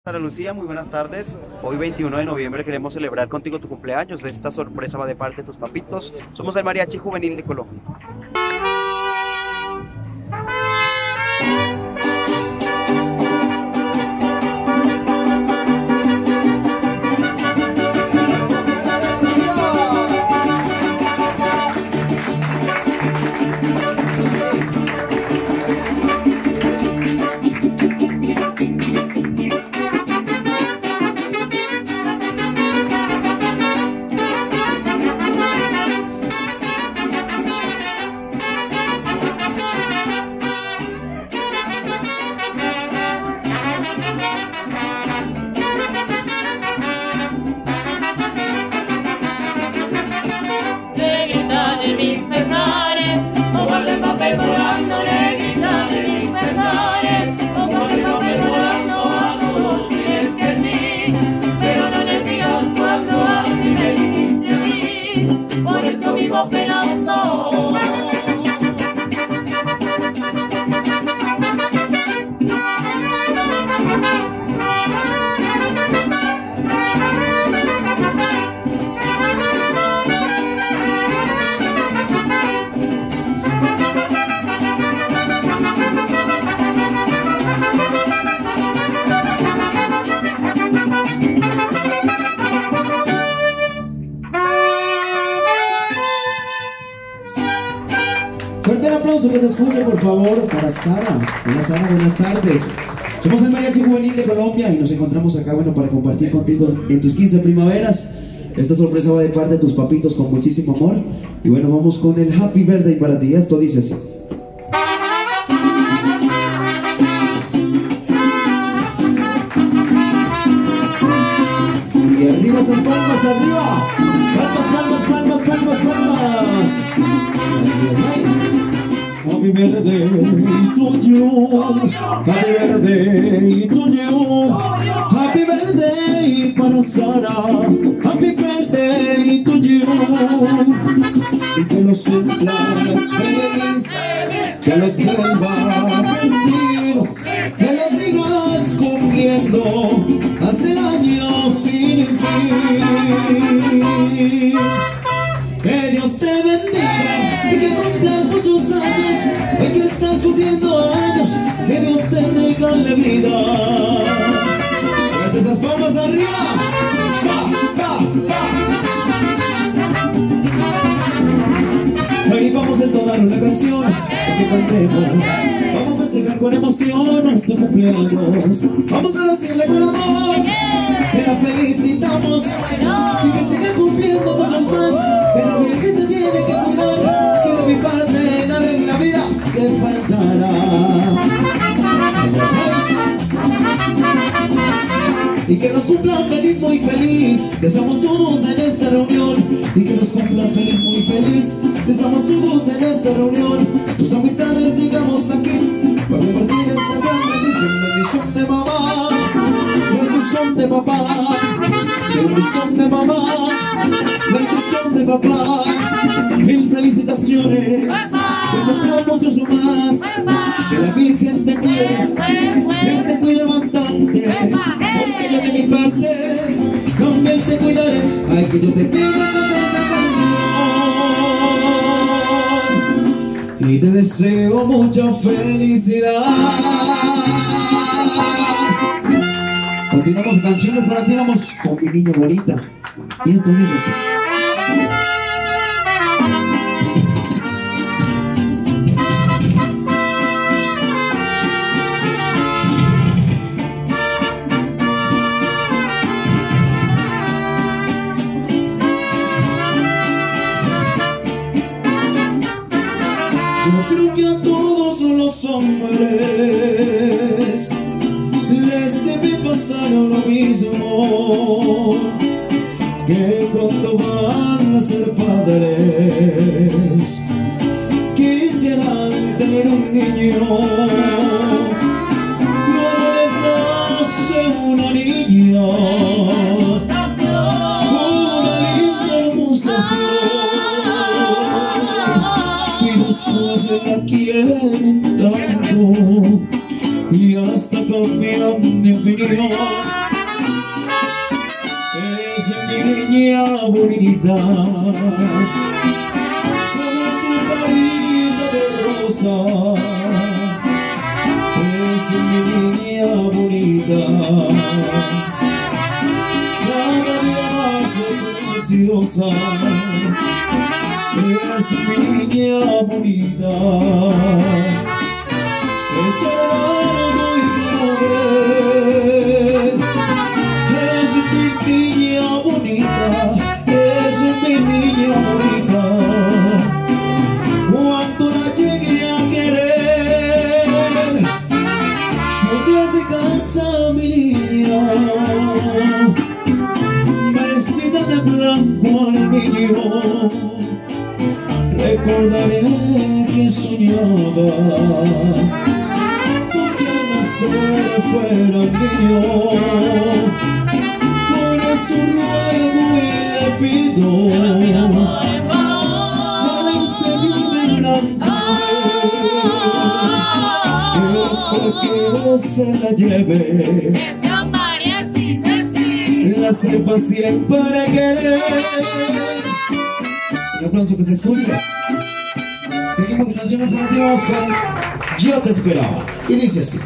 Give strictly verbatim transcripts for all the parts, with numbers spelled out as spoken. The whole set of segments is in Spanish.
Sara Lucía, muy buenas tardes. Hoy veintiuno de noviembre queremos celebrar contigo tu cumpleaños. Esta sorpresa va de parte de tus papitos. Somos el Mariachi Juvenil de Colombia. Fuerte el aplauso que se escuche, por favor, para Sara. Hola Sara, buenas tardes. Somos el Mariachi Juvenil de Colombia y nos encontramos acá, bueno, para compartir contigo en tus quince primaveras. Esta sorpresa va de parte de tus papitos con muchísimo amor. Y bueno, vamos con el Happy Birthday para ti. Esto dice así. Y arriba esas palmas, arriba. Palmas, palmas, palmas, palmas, palmas. Happy birthday to you, happy birthday to you, happy birthday para Sara, happy birthday to you. Y que los cumplas feliz, que los vuelva a cumplir, que los sigas cumpliendo hasta el año sin fin. Que Dios te bendiga y que cumplas muchos años. Hoy que estás cumpliendo años, que Dios te regale vida. Levanta esas palmas arriba. Pa, pa, pa. Hoy vamos a entonar una canción para que cantemos. Vamos a festejar con emoción tu cumpleaños. Vamos a decirle con amor que la felicitamos y que siga cumpliendo muchos más. Que la Virgen te tiene que cuidar, que de mi parte nada en la vida le faltará. Y que nos cumplan feliz, muy feliz. Deseamos todos en esta reunión. Y que nos cumplan feliz, muy feliz. Deseamos todos en esta reunión. Tus amistades, digamos aquí, para compartir esta gran bendición. Bendición de mamá, bendición de papá, bendición de mamá, bendición de papá. Mil felicitaciones, que cumplan muchos más. Que la Virgen te cuide, que te cuide bastante. Porque yo de mi parte también te cuidaré. Ay, que yo te pido esta canción y te deseo mucha felicidad. Continuamos canciones para ti, vamos con mi niño bonita. Y esto dice así. Yo creo que a todos los hombres les debe pasar lo mismo, que cuando van a ser padres quisieran tener un niño. Luego les nace una niña, una linda hermosa flor, y después la quieren tanto y hasta con mi opinión. Es mi niña bonita, como su carita de rosa. Es mi niña bonita, cada día más preciosa. Es mi niña bonita, hecha de oro y clavel. Es mi niña bonita, es mi niña bonita. Cuando la llegue a querer, si un día se casa mi niña, vestida de blanco armiño, recordaré que soñaba con que al nacer fuera un niño. Por eso ruego y le pido al Señor de gran poder que se la lleve, la sepa siempre querer. Un aplauso que se escuche. Seguimos con canciones alternativas con Yo te esperaba. Y dice así.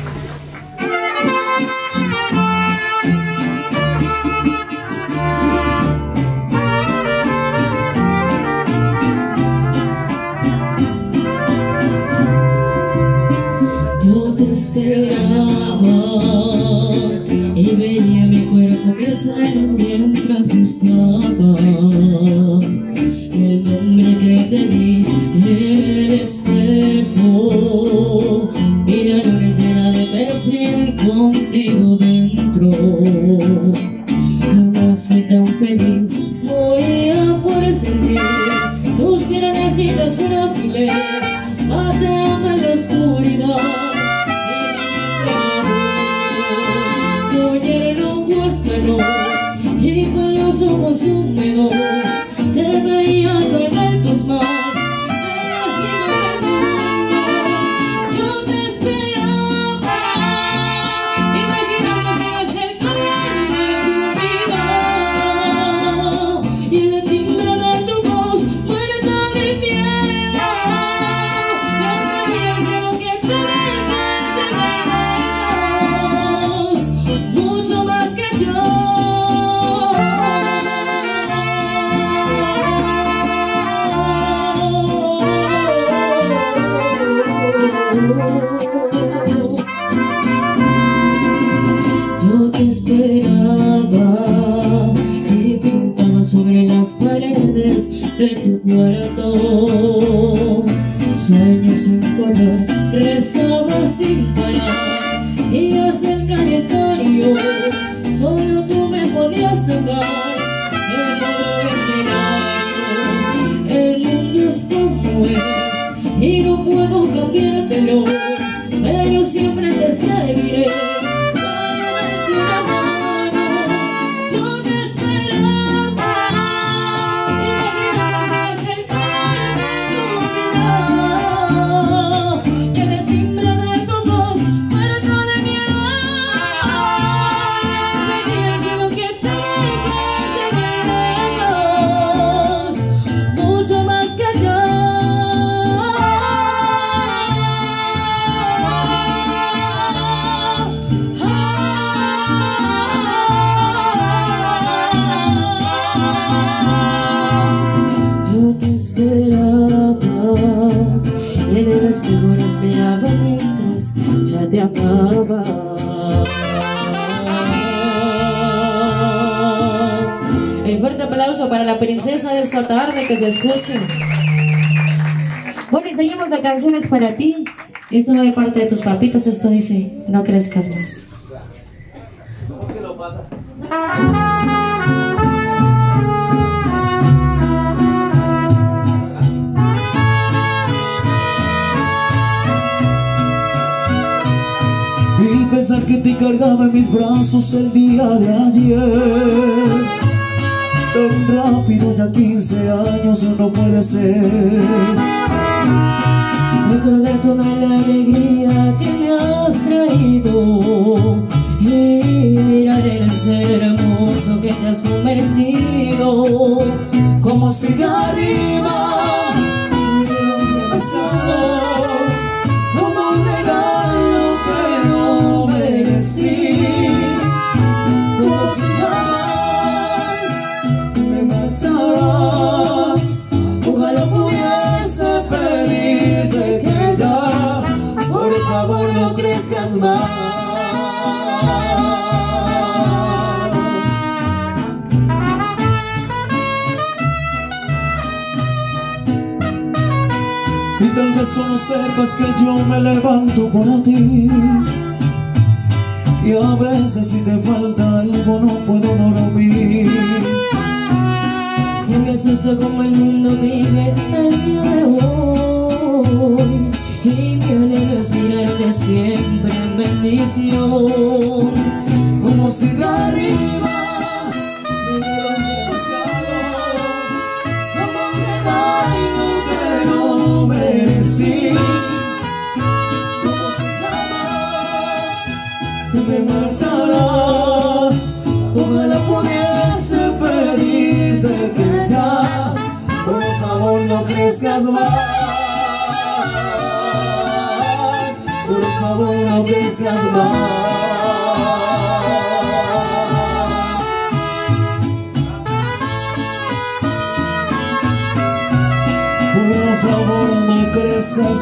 Yo te esperaba y veía mi cuerpo crecer mientras buscaba el nombre que te di en el espejo. Mira la luna llena de perfil contigo dentro. Jamás fui tan feliz, moría por sentir tus piernecitas frágiles bateando en la oscuridad. Soy el loco escalón y con los ojos húmedos te veía regar tus manos en la cima del mundo. Yo te esperaba, imaginando que ibas a ser corriente de tu vida, y el timbre de tu voz muerta de miedo. Las manías de lo que te vengan mucho más que yo. Yo te esperaba y pintaba sobre las paredes de tu cuarto sueños en color, rezaba sin parar y hacia el calendario solo tú me podías sacar. El modo escenario, el mundo es como es y no puedo cambiártelo, pero siempre te seguiré. Para darte una mano, yo te esperaba, imaginando que ibas a ser corriente de tu vida, que el timbre de tu voz muerto de miedo. Me pedí al cielo que te lejos, mucho más que yo. Yo te esperaba, en el espejo nos miraba mientras ya te amaba. El fuerte aplauso para la princesa de esta tarde, que se escuche. Bueno, y seguimos de canciones para ti. Esto va de parte de tus papitos, esto dice, no crezcas más. ¿Cómo que lo pasa? Y pensar que te cargaba en mis brazos el día de ayer, tan rápido, ya quince años no puede ser. recordar toda la alegría que me has traído y mirar el ser hermoso que te has convertido. Como si de arriba me hubieran besado, como un regalo que no merecí. Como si jamás me marcharás, ojalá pudiese pedirte que ya, por favor, no crezcas más. Y tal vez tú no sepas que yo me levanto por ti, y a veces si te falta algo no puedo dormir. Que me asusta como el mundo vive el día de hoy, y mi anhelo es mirarte siempre en bendición. Como si de arriba me hubieran besado, como un regalo que no merecí. Como si jamás tú me marcharás, ojalá pudiese pedirte que ya, por favor, no crezcas más. Por favor, no crezcas más. Por favor, no crezcas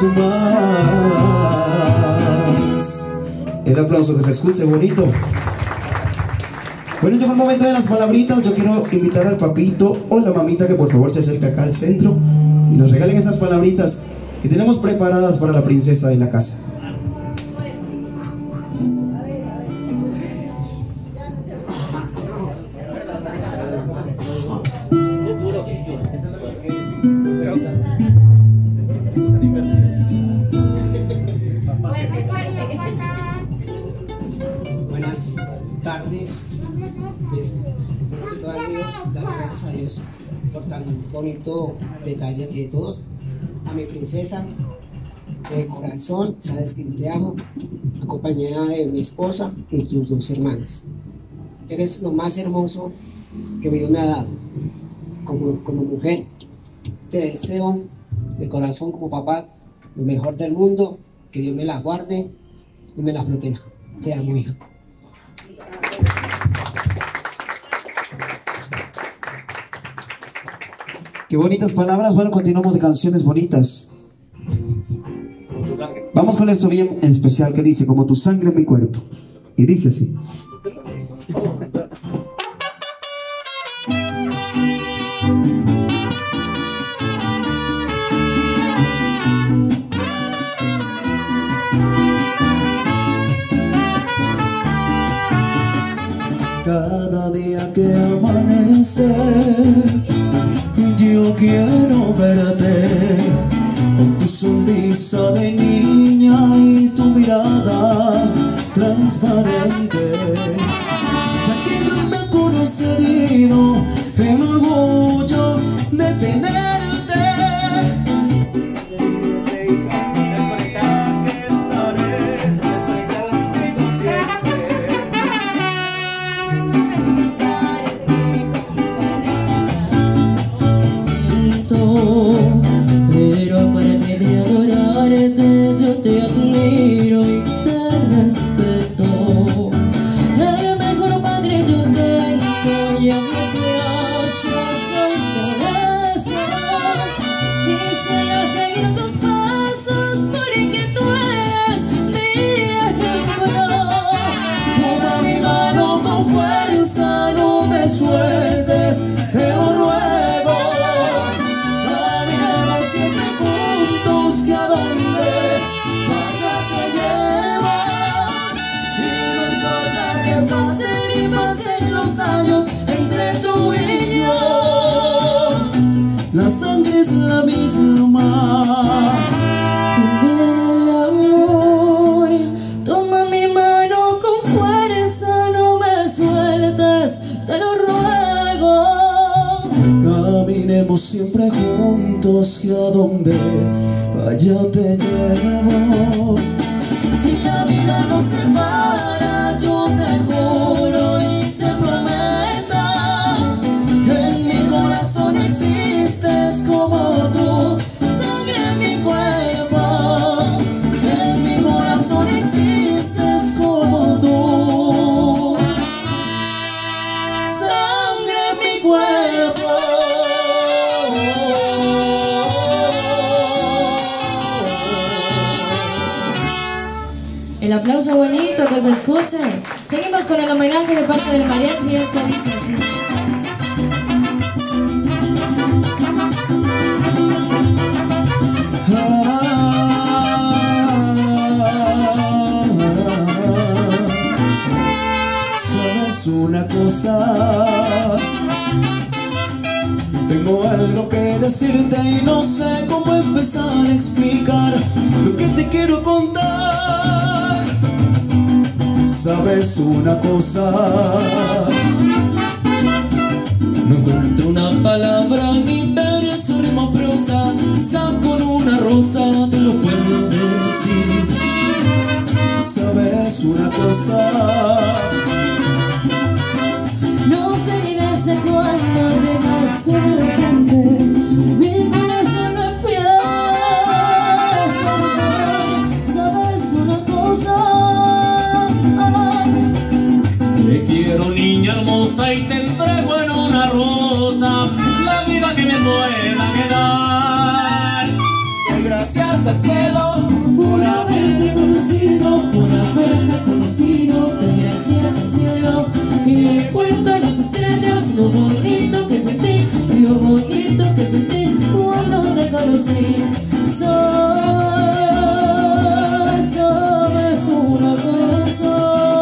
más. El aplauso que se escuche bonito. Bueno, llegó el momento de las palabritas. Yo quiero invitar al papito o la mamita que por favor se acerque acá al centro y nos regalen esas palabritas que tenemos preparadas para la princesa de la casa. Buenas tardes. Pues, primero que todo a Dios, dar gracias a Dios por tan bonito detalle que todos. A mi princesa, de corazón, sabes que te amo, acompañada de mi esposa y tus dos hermanas. Eres lo más hermoso que Dios me ha dado como, como mujer. Te deseo de corazón como papá lo mejor del mundo, que Dios me la guarde y me la proteja. Te amo, hija. Qué bonitas palabras. Bueno, continuamos de canciones bonitas. Vamos con esto bien en especial que dice: como tu sangre en mi cuerpo. Y dice así. Cada día que amanece, yo quiero verte con tu sonrisa de niña y tu mirada transparente. Ya que Dios me ha concedido el orgullo de tenerte. Pero aparte de adorarte, yo te admiro y te respeto. El mejor padre yo tengo y a Dios gracias doy por eso. Quisiera seguir tus pasos porque tú eres mi ejemplo. Toma mi mano con fuerza, no me sueltes, te lo ruego. La sangre es la misma. También el amor. Toma mi mano con fuerza, no me sueltes, te lo ruego. Caminemos siempre juntos, que a donde allá te llevo. Si la vida nos separa, yo te juro y te prometo, en mi corazón existes como tú, sangre en mi cuerpo, en mi corazón existes como tú, sangre en mi cuerpo. El aplauso bonito que se escuche. Seguimos con el homenaje de parte del mariachi y esto dice así. ¿Sabes una cosa? Tengo algo que decirte y no sé cómo empezar a explicar lo que te quiero contar. ¿Sabes una cosa? No encuentro una palabra ni verso, rima, prosa, quizá con una rosa te lo puedo decir. ¿Sabes una cosa? No sé ni desde cuándo llegaste de repente, mi corazón no empieza a latir. ¿Sabes una cosa? Te quiero, niña hermosa, y te entrego en una rosa la vida que me pueda quedar. Doy gracias al cielo Por haberte conocido, por haberte conocido, doy gracias al cielo y le cuento a las estrellas lo bonito que sentí, lo bonito que sentí cuando te conocí. Sabes, sabes una cosa,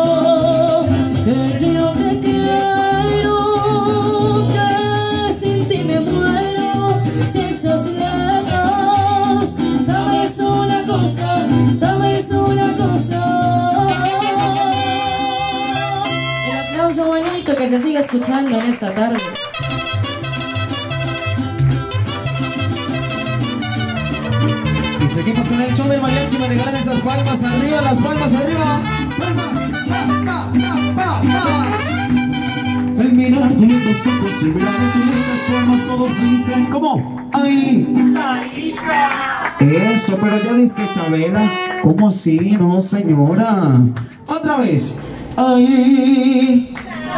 que yo te quiero, que sin ti me muero, si estás lejos. Sabes una cosa, sabes una cosa. El aplauso bonito que se sigue escuchando en esta tarde. Y seguimos con el show del mariachi. Me regalan esas palmas arriba, las palmas arriba. Palmas, pa, pa, pa, pa. El mirar tus lindos ojos y mirar tus lindas palmas, todos dicen ¿cómo? ¡Ay! Eso, pero ya dices que Chabela. ¿Cómo así? No, señora. Otra vez. ¡Ay!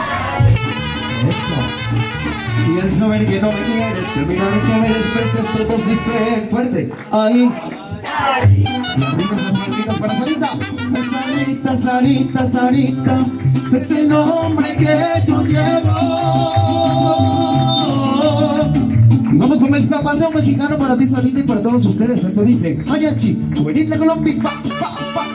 Eso. Y el saber que no me quieres, el mirar que me desprecias, todos dicen fuerte. ¡Ay! Y arriba esas palmitas para Sarita. Sarita, Sarita, Sarita, es el nombre que yo llevo. Y vamos con el zapateo mexicano para ti, Sarita, y para todos ustedes. Esto dice mariachi, juvenil de Colombia. Pa, pa, pa.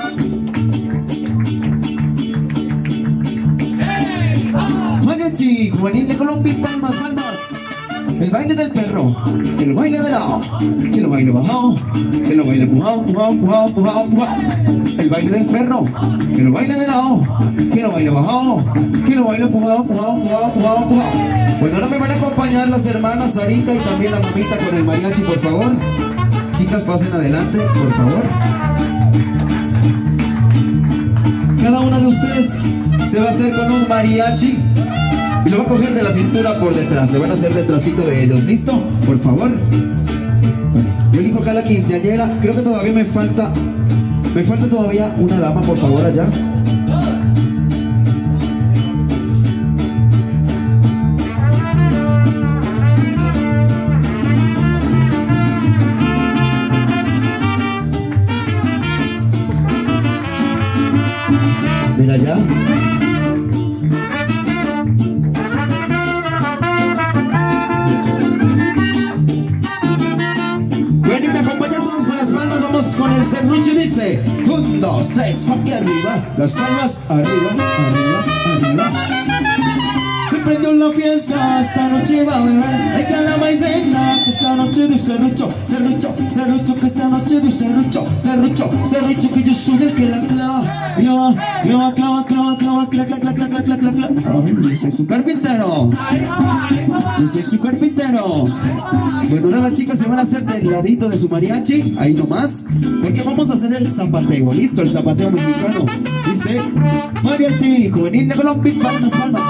Mariachi, juvenil de Colombia, palmas, palmas. El baile del perro, el baile de lado, que lo baile bajado, que lo baile pujado, pujado, pujado, pujado, pujado. El baile del perro, que lo baile de lado, que lo baile bajado, que lo baile pujado, pujado, pujado, pujado, pujado. Bueno, ahora me van a acompañar las hermanas Sarita y también la mamita con el mariachi, por favor. Chicas, pasen adelante, por favor. Cada una de ustedes se va a hacer con un mariachi y lo va a coger de la cintura por detrás. Se van a hacer detrásito de ellos. ¿Listo? Por favor. Bueno, yo elijo acá la quinceañera. Creo que todavía me falta Me falta todavía una dama, por favor, allá. Mira allá. Bueno, y me acompañan todos con las palmas. Vamos con el serrucho y dice un, dos, tres, aquí arriba. Las palmas arriba, arriba, arriba. Siempre prendió la fiesta, esta noche va a beber. Hay que la maicena, que esta noche de serrucho, serrucho, serrucho, que esta noche de serrucho, serrucho, serrucho, que yo soy el que la clava. Clava, clava, clava, clava, clava, clava, clava, clava, clava, clava, clava. Yo soy su carpintero. Yo soy su carpintero. Bueno, ahora las chicas se van a hacer del ladito de su mariachi, ahí nomás, porque vamos a hacer el zapateo. Listo, el zapateo mexicano. Dice, mariachi, juvenil de Colombia, palmas, palmas.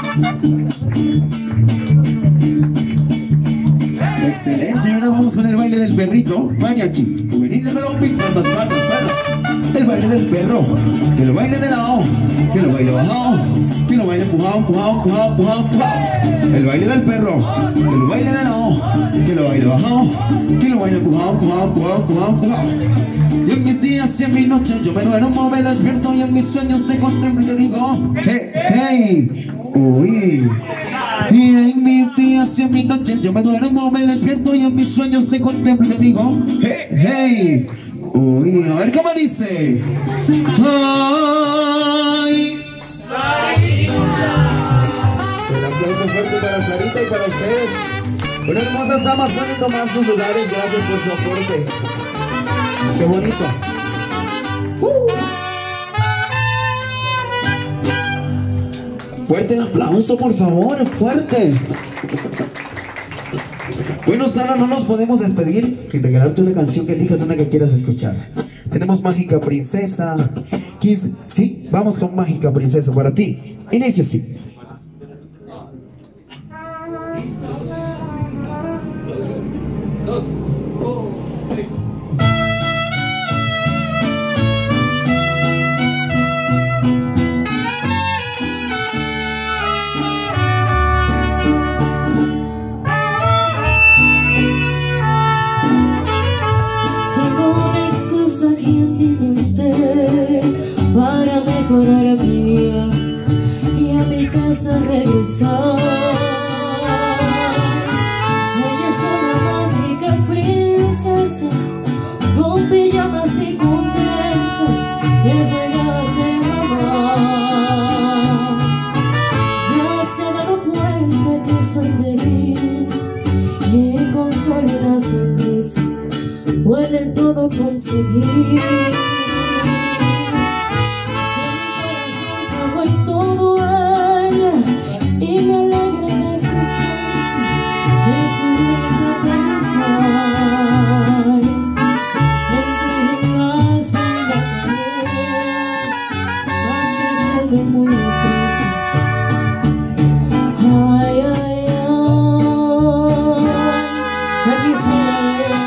Excelente, ahora vamos con el baile del perrito. Mariachi, juvenil de Colombia, palmas, palmas, palmas. El baile del perro, que lo baile de lado, que lo baile bajado, que lo baile empujado, empujado, empujado, empujado, empujado. El baile del perro, que lo baile de lado, que lo baile bajado, que lo baile empujado, empujado, empujado, empujado, empujado. Y en mis días y en mis noches yo me duermo, me despierto y en mis sueños te contemplo y te digo, hey, hey, uy. Y en mis días y en mis noches yo me duermo, me despierto y en mis sueños te contemplo y te digo, hey, hey, uy. A ver cómo dice. Ay, Sarita. Un aplauso fuerte para Sarita y para ustedes. Bueno, hermosas damas, pueden tomar sus lugares. Gracias por su aporte. Qué bonito. Uh. Fuerte el aplauso, por favor, fuerte. Bueno, Sara, no nos podemos despedir sin regalarte una canción que elijas, una que quieras escuchar. Tenemos Mágica Princesa, Kiss. Sí, vamos con Mágica Princesa para ti. Inicia así. Dos. Mejorar mi vida y a mi casa regresar. Ella es una mágica princesa con pijamas y con trenzas que juega a ser mamá. Ya se ha dado cuenta que soy débil y con solo una sonrisa puede todo conseguir. Todo ella y me alegra la existencia de su vida pensar. Entre más en la pared, más creciendo muy deprisa. Ay, ay, ay, aquí se la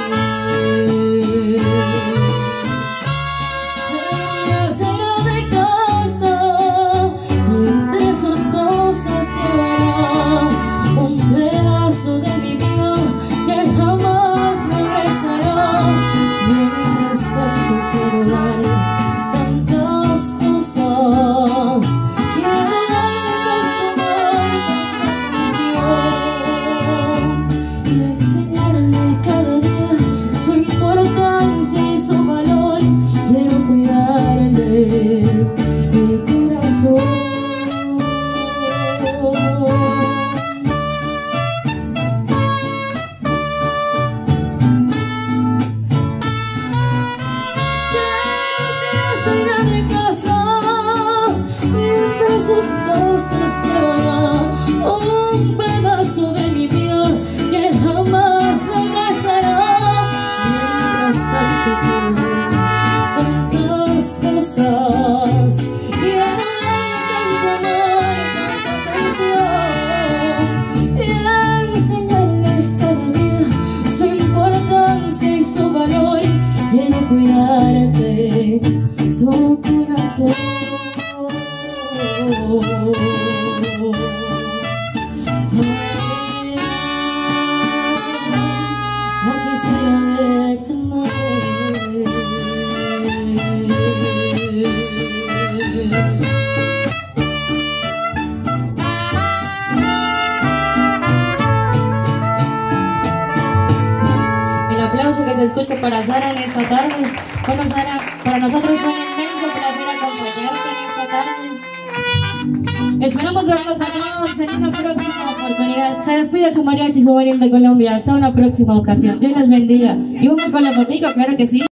escucha para Sara en esta tarde. Bueno, Sara, para nosotros fue un inmenso placer acompañarte en esta tarde. Esperamos verlos a todos en una próxima oportunidad. Se despide su mariachi juvenil de Colombia. Hasta una próxima ocasión. Dios les bendiga. Y vamos con la fotico, claro que sí.